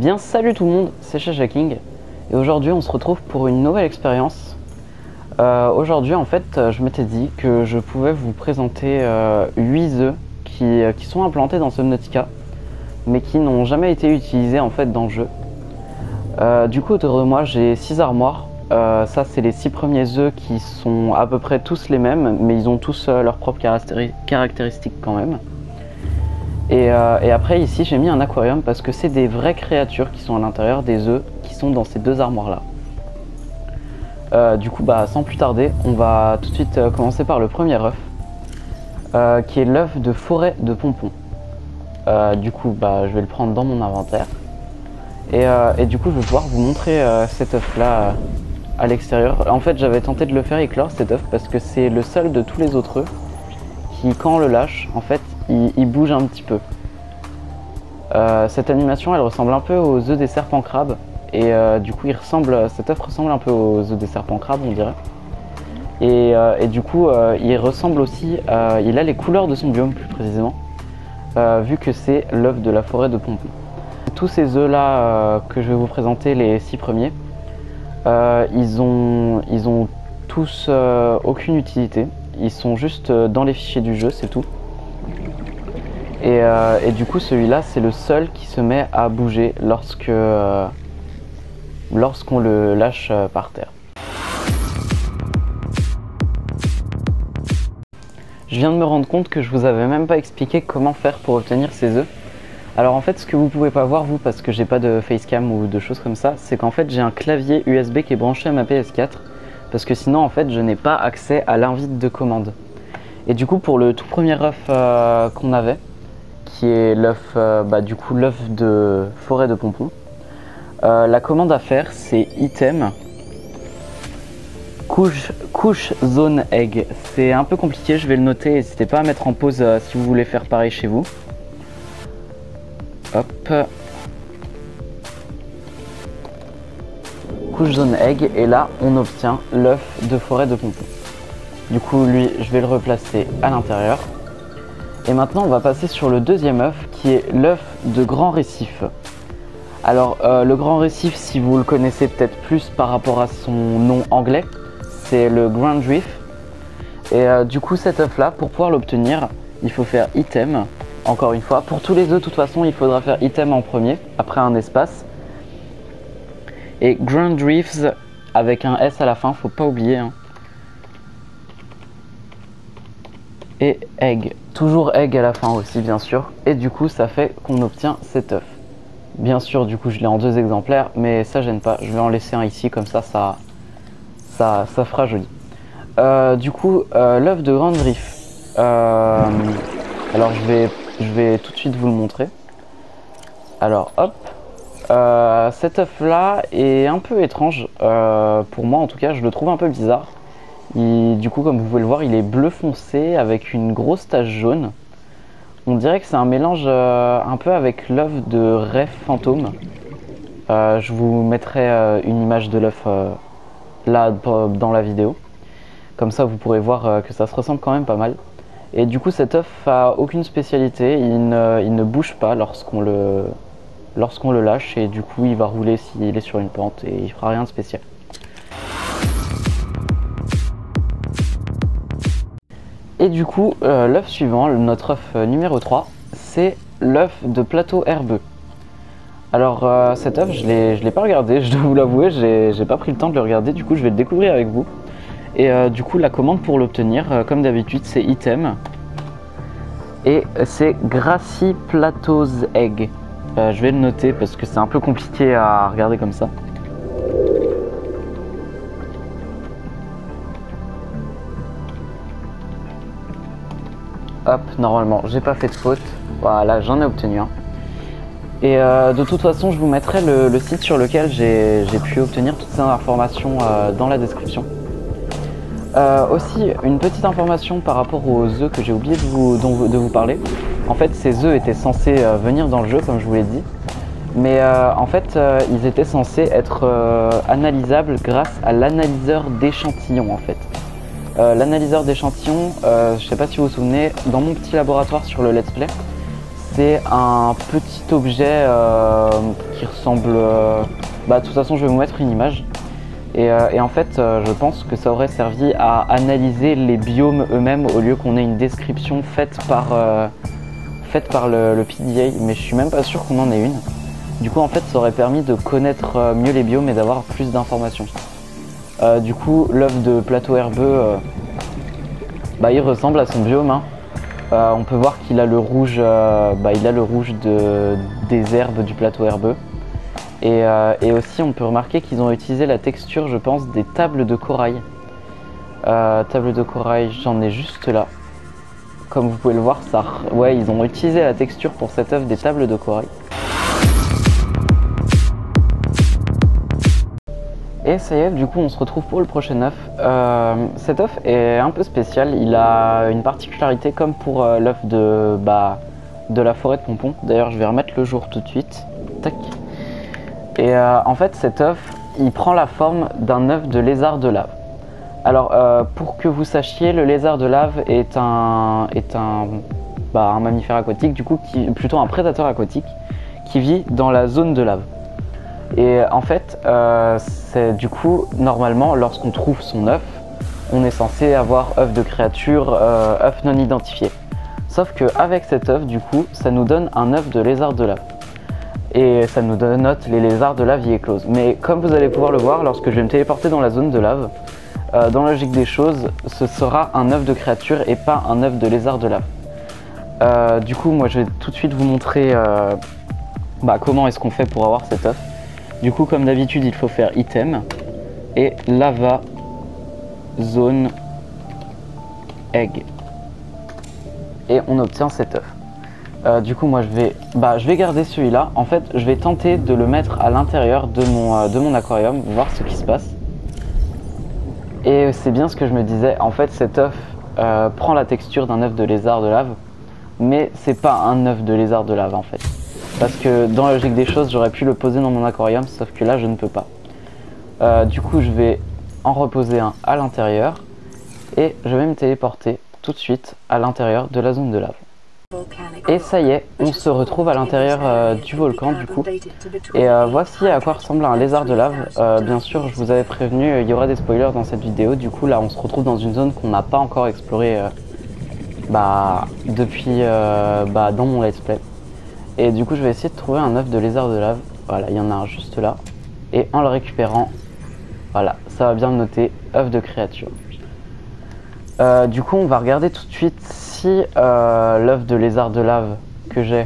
bien salut tout le monde, c'est King et aujourd'hui on se retrouve pour une nouvelle expérience. Aujourd'hui en fait je m'étais dit que je pouvais vous présenter 8 œufs qui sont implantés dans Subnautica mais qui n'ont jamais été utilisés en fait dans le jeu. Du coup autour de moi j'ai 6 armoires. Ça c'est les 6 premiers œufs qui sont à peu près tous les mêmes mais ils ont tous leurs propres caractéristiques quand même. Et après ici j'ai mis un aquarium parce que c'est des vraies créatures qui sont à l'intérieur des œufs qui sont dans ces deux armoires là. Du coup sans plus tarder on va tout de suite commencer par le premier œuf qui est l'œuf de forêt de pompon. Du coup je vais le prendre dans mon inventaire et du coup je vais pouvoir vous montrer cet œuf là à l'extérieur. En fait j'avais tenté de le faire éclore cet œuf parce que c'est le seul de tous les autres œufs qui quand on le lâche en fait il bouge un petit peu. Cette animation elle ressemble un peu aux œufs des serpents crabes et du coup cet œuf ressemble un peu aux œufs des serpents crabes on dirait. Et du coup il ressemble aussi, il a les couleurs de son biome plus précisément, vu que c'est l'œuf de la forêt de pompon. Tous ces œufs là que je vais vous présenter, les 6 premiers, ils ont tous aucune utilité, ils sont juste dans les fichiers du jeu, c'est tout. Et du coup celui-là c'est le seul qui se met à bouger lorsqu'on le lâche par terre. Je viens de me rendre compte que je vous avais même pas expliqué comment faire pour obtenir ces œufs. Alors en fait ce que vous pouvez pas voir vous parce que j'ai pas de facecam ou de choses comme ça, c'est qu'en fait j'ai un clavier USB qui est branché à ma PS4 parce que sinon en fait je n'ai pas accès à l'invite de commande. Et du coup pour le tout premier œuf qu'on avait, qui est l'œuf du coup l'œuf de forêt de pompon, la commande à faire c'est item couche zone egg. C'est un peu compliqué, je vais le noter, n'hésitez pas à mettre en pause si vous voulez faire pareil chez vous. Hop, couche zone egg et là on obtient l'œuf de forêt de pompon. Du coup lui je vais le replacer à l'intérieur. Et maintenant on va passer sur le deuxième œuf qui est l'œuf de grand récif. Alors le grand récif, si vous le connaissez peut-être plus par rapport à son nom anglais, c'est le Grand Reef. Et du coup cet œuf là, pour pouvoir l'obtenir, il faut faire item, encore une fois. Pour tous les œufs de toute façon il faudra faire item en premier, après un espace. Et Grand Reefs avec un S à la fin, faut pas oublier hein. Et egg, toujours egg à la fin aussi bien sûr, et du coup ça fait qu'on obtient cet œuf. Bien sûr du coup je l'ai en 2 exemplaires mais ça gêne pas, je vais en laisser un ici comme ça fera joli. Du coup l'œuf de Grand Reef, alors je vais tout de suite vous le montrer. Alors hop, cet œuf là est un peu étrange, pour moi en tout cas je le trouve un peu bizarre. Du coup comme vous pouvez le voir il est bleu foncé avec une grosse tache jaune. On dirait que c'est un mélange un peu avec l'œuf de Rêve Fantôme. Je vous mettrai une image de l'œuf là dans la vidéo. Comme ça vous pourrez voir que ça se ressemble quand même pas mal. Et du coup cet œuf a aucune spécialité, il ne bouge pas lorsqu'on le lâche et du coup il va rouler s'il est sur une pente et il fera rien de spécial. Et du coup, l'œuf suivant, notre œuf numéro 3, c'est l'œuf de plateau herbeux. Alors cet œuf, je l'ai pas regardé, je dois vous l'avouer, j'ai pas pris le temps de le regarder, du coup je vais le découvrir avec vous. Et du coup la commande pour l'obtenir, comme d'habitude, c'est item. Et c'est Grassy Plateau's Egg. Je vais le noter parce que c'est un peu compliqué à regarder comme ça. Hop, normalement, j'ai pas fait de faute. Voilà, j'en ai obtenu un. Et de toute façon, je vous mettrai le site sur lequel j'ai pu obtenir toutes ces informations dans la description. Aussi, une petite information par rapport aux œufs que j'ai oublié de vous parler. En fait, ces œufs étaient censés venir dans le jeu, comme je vous l'ai dit. Mais en fait, ils étaient censés être analysables grâce à l'analyseur d'échantillons en fait. L'analyseur d'échantillons, je sais pas si vous vous souvenez, dans mon petit laboratoire sur le let's play, c'est un petit objet qui ressemble... de toute façon je vais vous mettre une image. Et en fait je pense que ça aurait servi à analyser les biomes eux-mêmes au lieu qu'on ait une description faite par le PDA, mais je suis même pas sûr qu'on en ait une. Du coup en fait ça aurait permis de connaître mieux les biomes et d'avoir plus d'informations. Du coup l'œuf de plateau herbeux, il ressemble à son biome, hein. On peut voir qu'il a le rouge, des herbes du plateau herbeux. Et aussi on peut remarquer qu'ils ont utilisé la texture, je pense, des tables de corail. Tables de corail, j'en ai juste là. Comme vous pouvez le voir, ouais, ils ont utilisé la texture pour cet œuf des tables de corail. Et ça y est, du coup on se retrouve pour le prochain œuf. Cet œuf est un peu spécial, il a une particularité comme pour l'œuf de la forêt de Pompon. D'ailleurs je vais remettre le jour tout de suite. Tac. Et en fait cet œuf, il prend la forme d'un œuf de lézard de lave. Alors pour que vous sachiez, le lézard de lave est un mammifère aquatique, du coup plutôt un prédateur aquatique qui vit dans la zone de lave. Et en fait, c'est du coup, normalement, lorsqu'on trouve son œuf, on est censé avoir œuf de créature, œuf non identifié. Sauf qu'avec cet œuf, du coup, ça nous donne un œuf de lézard de lave. Et ça nous note les lézards de lave y écloses. Mais comme vous allez pouvoir le voir, lorsque je vais me téléporter dans la zone de lave, dans la logique des choses, ce sera un œuf de créature et pas un œuf de lézard de lave. Du coup, moi je vais tout de suite vous montrer comment est-ce qu'on fait pour avoir cet œuf. Du coup, comme d'habitude, il faut faire item et lava zone egg. Et on obtient cet œuf. Du coup, moi je vais garder celui-là. En fait, je vais tenter de le mettre à l'intérieur de mon aquarium, voir ce qui se passe. Et c'est bien ce que je me disais. En fait, cet œuf prend la texture d'un œuf de lézard de lave, mais c'est pas un œuf de lézard de lave en fait. Parce que dans la logique des choses, j'aurais pu le poser dans mon aquarium, sauf que là, je ne peux pas. Du coup, je vais en reposer un à l'intérieur et je vais me téléporter tout de suite à l'intérieur de la zone de lave. Et ça y est, on se retrouve à l'intérieur du volcan du coup. Et voici à quoi ressemble un lézard de lave. Bien sûr, je vous avais prévenu, il y aura des spoilers dans cette vidéo. Du coup, là, on se retrouve dans une zone qu'on n'a pas encore explorée depuis dans mon let's play. Et du coup je vais essayer de trouver un œuf de lézard de lave. Voilà, il y en a un juste là. Et en le récupérant, voilà, ça va bien le noter, œuf de créature. Du coup on va regarder tout de suite si l'œuf de lézard de lave que j'ai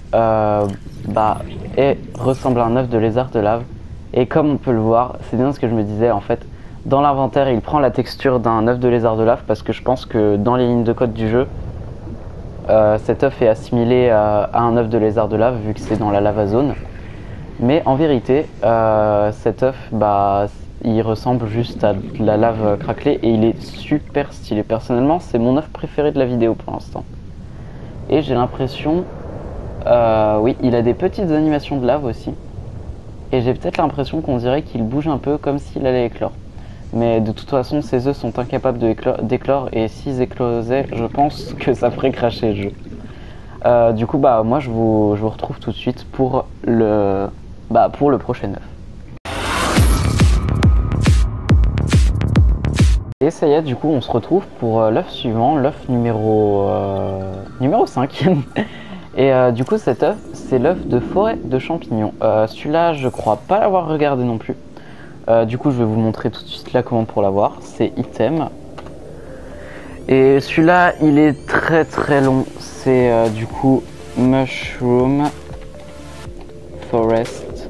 ressemble à un œuf de lézard de lave. Et comme on peut le voir, c'est bien ce que je me disais en fait. Dans l'inventaire il prend la texture d'un œuf de lézard de lave parce que je pense que dans les lignes de code du jeu, cet œuf est assimilé à un œuf de lézard de lave vu que c'est dans la lava zone. Mais en vérité, cet œuf, il ressemble juste à de la lave craquelée et il est super stylé. Personnellement, c'est mon œuf préféré de la vidéo pour l'instant. Et j'ai l'impression, oui, il a des petites animations de lave aussi. Et j'ai peut-être l'impression qu'on dirait qu'il bouge un peu comme s'il allait éclore. Mais de toute façon, ces œufs sont incapables d'éclore et s'ils éclosaient, je pense que ça ferait cracher le jeu. Du coup, moi je vous retrouve tout de suite pour le prochain œuf. Et ça y est, du coup, on se retrouve pour l'œuf suivant, l'œuf numéro 5. Et du coup, cet œuf, c'est l'œuf de forêt de champignons. Celui-là, je crois pas l'avoir regardé non plus. Du coup je vais vous montrer tout de suite la commande pour l'avoir, c'est item. Et celui-là il est très très long, c'est du coup Mushroom Forest.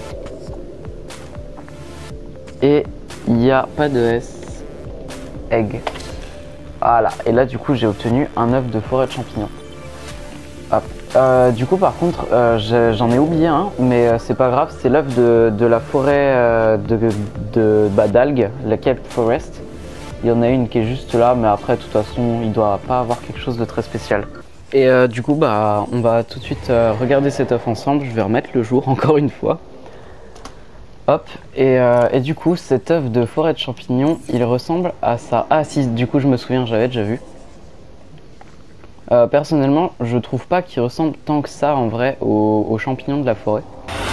Et il n'y a pas de S, Egg. Voilà, et là du coup j'ai obtenu un œuf de forêt de champignons. Hop. Du coup par contre j'en ai oublié un, mais c'est pas grave, c'est l'œuf de la forêt d'algues, la Kelp Forest. Il y en a une qui est juste là, mais après de toute façon il doit pas avoir quelque chose de très spécial. Et du coup on va tout de suite regarder cet œuf ensemble. Je vais remettre le jour encore une fois. Hop, et du coup cet œuf de forêt de champignons il ressemble à ça. Ah si, du coup je me souviens, j'avais déjà vu. Personnellement, je trouve pas qu'il ressemble tant que ça en vrai aux champignons de la forêt.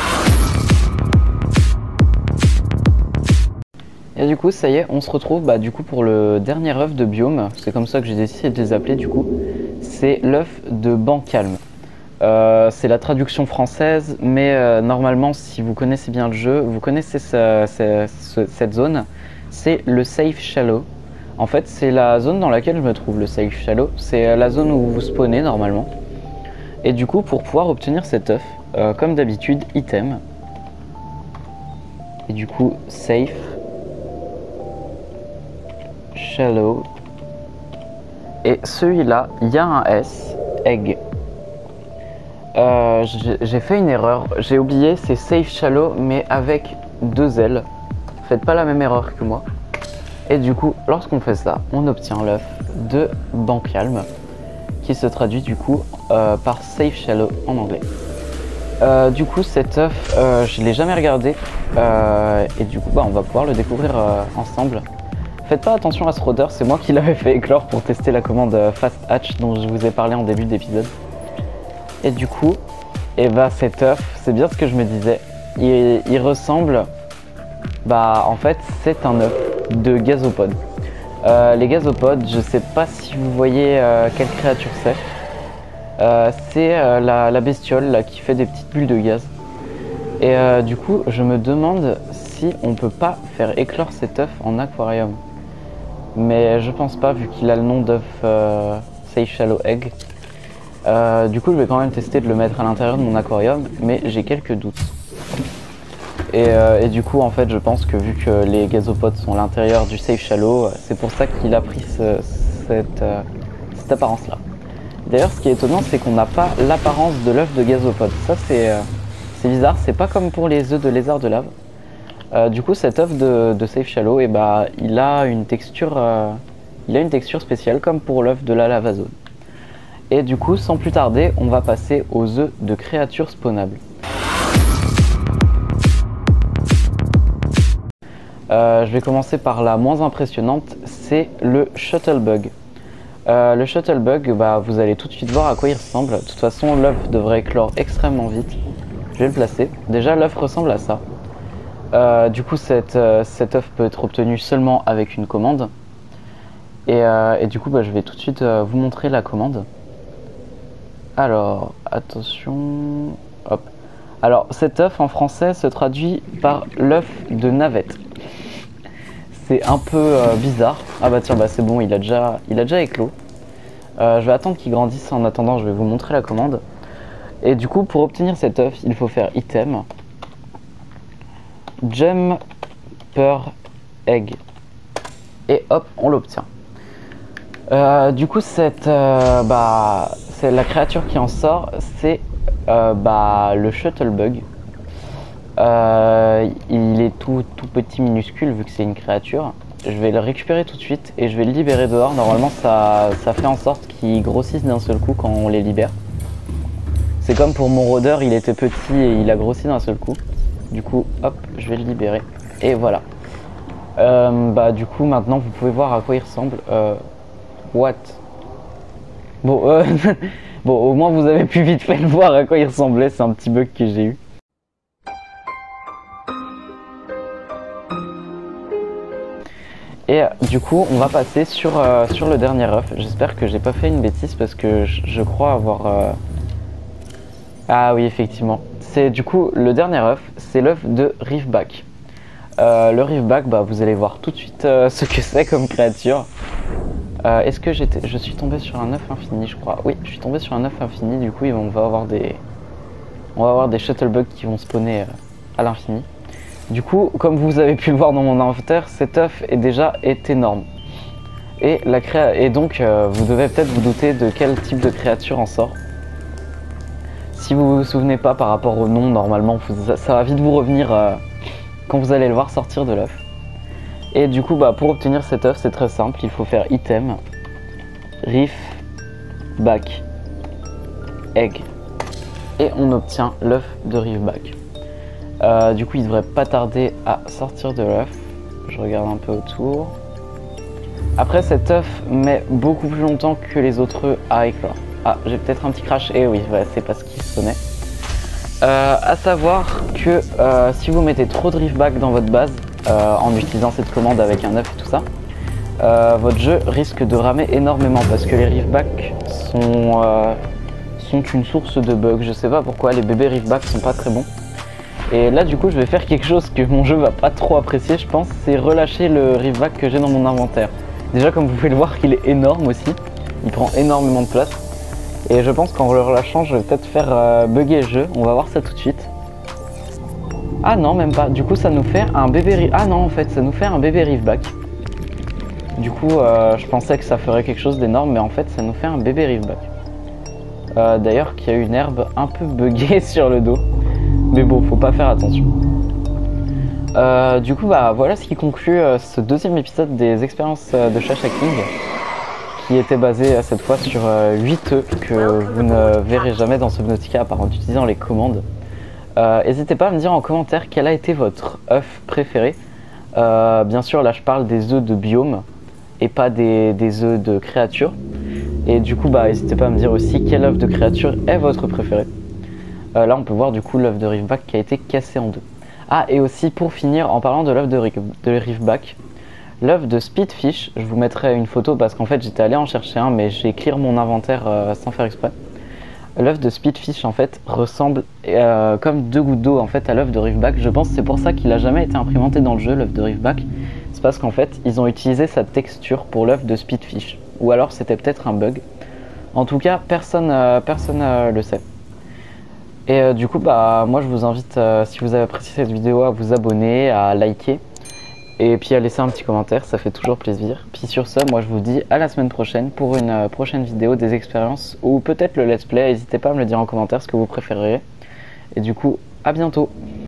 Et du coup, ça y est, on se retrouve du coup pour le dernier œuf de biome. C'est comme ça que j'ai décidé de les appeler du coup. C'est l'œuf de Bancalm. C'est la traduction française, mais normalement, si vous connaissez bien le jeu, vous connaissez cette zone. C'est le Safe Shallow. En fait, c'est la zone dans laquelle je me trouve, le Safe Shallow. C'est la zone où vous spawnez normalement. Et du coup, pour pouvoir obtenir cet œuf, comme d'habitude, item. Et du coup, Safe Shallow. Et celui-là, il y a un S, Egg. J'ai fait une erreur, j'ai oublié, c'est Safe Shallow mais avec 2 L. Faites pas la même erreur que moi. Et du coup, lorsqu'on fait ça, on obtient l'œuf de Bancalm, qui se traduit du coup par Safe Shallow en anglais. Du coup, cet œuf, je l'ai jamais regardé, et du coup, on va pouvoir le découvrir ensemble. Faites pas attention à ce rôdeur, c'est moi qui l'avais fait éclore pour tester la commande Fast Hatch dont je vous ai parlé en début d'épisode. Et du coup, cet œuf, c'est bien ce que je me disais, il ressemble, en fait, c'est un œuf de gazopode. Les gazopodes, je sais pas si vous voyez quelle créature c'est. C'est la bestiole là, qui fait des petites bulles de gaz. Et du coup, je me demande si on peut pas faire éclore cet œuf en aquarium. Mais je pense pas, vu qu'il a le nom d'œuf Safe Shallow Egg. Du coup, je vais quand même tester de le mettre à l'intérieur de mon aquarium, mais j'ai quelques doutes. Et du coup, en fait, je pense que vu que les gazopodes sont à l'intérieur du Safe Shallow, c'est pour ça qu'il a pris cette apparence-là. D'ailleurs, ce qui est étonnant, c'est qu'on n'a pas l'apparence de l'œuf de gazopode. Ça, c'est bizarre. C'est pas comme pour les œufs de lézard de lave. Du coup, cet œuf de Safe Shallow, il a une texture spéciale, comme pour l'œuf de la lava zone. Et du coup, sans plus tarder, on va passer aux œufs de créatures spawnables. Je vais commencer par la moins impressionnante, c'est le Shuttlebug. Le Shuttlebug, vous allez tout de suite voir à quoi il ressemble. De toute façon, l'œuf devrait éclore extrêmement vite. Je vais le placer. Déjà, l'œuf ressemble à ça. Du coup, cet œuf peut être obtenu seulement avec une commande. Et du coup, je vais tout de suite vous montrer la commande. Alors, attention... Hop. Alors, cet œuf en français se traduit par l'œuf de navette. C'est un peu bizarre. Ah tiens, c'est bon, il a déjà éclos. Je vais attendre qu'il grandisse. En attendant, je vais vous montrer la commande. Et du coup, pour obtenir cet œuf, il faut faire item Jumper Egg. Et hop, on l'obtient. Du coup, c'est la créature qui en sort, c'est le Shuttlebug. Il est tout petit, minuscule, vu que c'est une créature. Je vais le récupérer tout de suite et je vais le libérer dehors. Normalement, ça fait en sorte qu'il grossisse d'un seul coup quand on les libère. C'est comme pour mon rôdeur, il était petit et il a grossi d'un seul coup. Du coup, hop, je vais le libérer. Et voilà. Du coup, maintenant, vous pouvez voir à quoi il ressemble. What? Bon, bon, au moins vous avez pu vite fait le voir à quoi il ressemblait. C'est un petit bug que j'ai eu. Et du coup, on va passer sur le dernier œuf. J'espère que j'ai pas fait une bêtise parce que je crois avoir... Ah oui, effectivement. C'est du coup le dernier œuf, c'est l'œuf de Reefback. Le Reefback, vous allez voir tout de suite ce que c'est comme créature. Est-ce que je suis tombé sur un œuf infini, je crois. Oui, je suis tombé sur un œuf infini. Du coup, on va avoir des Shuttlebugs qui vont spawner à l'infini. Du coup, comme vous avez pu le voir dans mon inventaire, cet œuf est énorme. Et donc, vous devez peut-être vous douter de quel type de créature en sort. Si vous vous souvenez pas par rapport au nom, normalement, ça va vite vous revenir quand vous allez le voir sortir de l'œuf. Et du coup, pour obtenir cet œuf, c'est très simple. Il faut faire item, Reefback, egg. Et on obtient l'œuf de Reefback. Du coup, il devrait pas tarder à sortir de l'œuf. Je regarde un peu autour. Après, cet œuf met beaucoup plus longtemps que les autres œufs à éclore. Ah, j'ai peut-être un petit crash. Et oui, ouais, c'est parce qu'il sonnait. À savoir que si vous mettez trop de driftback dans votre base, en utilisant cette commande avec un œuf et tout ça, votre jeu risque de ramer énormément parce que les riftback sont une source de bugs. Je sais pas pourquoi les bébés riftback sont pas très bons. Et là du coup je vais faire quelque chose que mon jeu va pas trop apprécier je pense, c'est relâcher le riftback que j'ai dans mon inventaire. Déjà comme vous pouvez le voir qu'il est énorme aussi, il prend énormément de place. Et je pense qu'en le relâchant je vais peut-être faire bugger le jeu, on va voir ça tout de suite. Ah non même pas, du coup ça nous fait un bébé ah non en fait ça nous fait un bébé riftback. Du coup je pensais que ça ferait quelque chose d'énorme mais en fait ça nous fait un bébé riftback. D'ailleurs qu'il y a une herbe un peu buggée sur le dos. Mais bon, faut pas faire attention. Du coup, bah voilà ce qui conclut ce deuxième épisode des expériences de Chacha King, qui était basé cette fois sur 8 œufs que vous ne verrez jamais dans Subnautica à part en utilisant les commandes. N'hésitez pas à me dire en commentaire quel a été votre œuf préféré. Bien sûr, là je parle des œufs de biome et pas des œufs de créatures. Et du coup, bah n'hésitez pas à me dire aussi quel œuf de créature est votre préféré. Là on peut voir du coup l'œuf de riftback qui a été cassé en deux. Ah et aussi pour finir en parlant de l'œuf de riftback, l'œuf de speedfish, je vous mettrai une photo parce qu'en fait j'étais allé en chercher un mais j'ai clear mon inventaire sans faire exprès. L'œuf de speedfish en fait ressemble comme deux gouttes d'eau en fait à l'œuf de riftback. Je pense que c'est pour ça qu'il a jamais été implémenté dans le jeu l'œuf de riftback. C'est parce qu'en fait ils ont utilisé sa texture pour l'œuf de speedfish. Ou alors c'était peut-être un bug. En tout cas personne le sait. Et du coup, bah, moi je vous invite, si vous avez apprécié cette vidéo, à vous abonner, à liker et puis à laisser un petit commentaire, ça fait toujours plaisir. Puis sur ce, moi je vous dis à la semaine prochaine pour une prochaine vidéo des expériences ou peut-être le let's play. N'hésitez pas à me le dire en commentaire ce que vous préférez. Et du coup, à bientôt.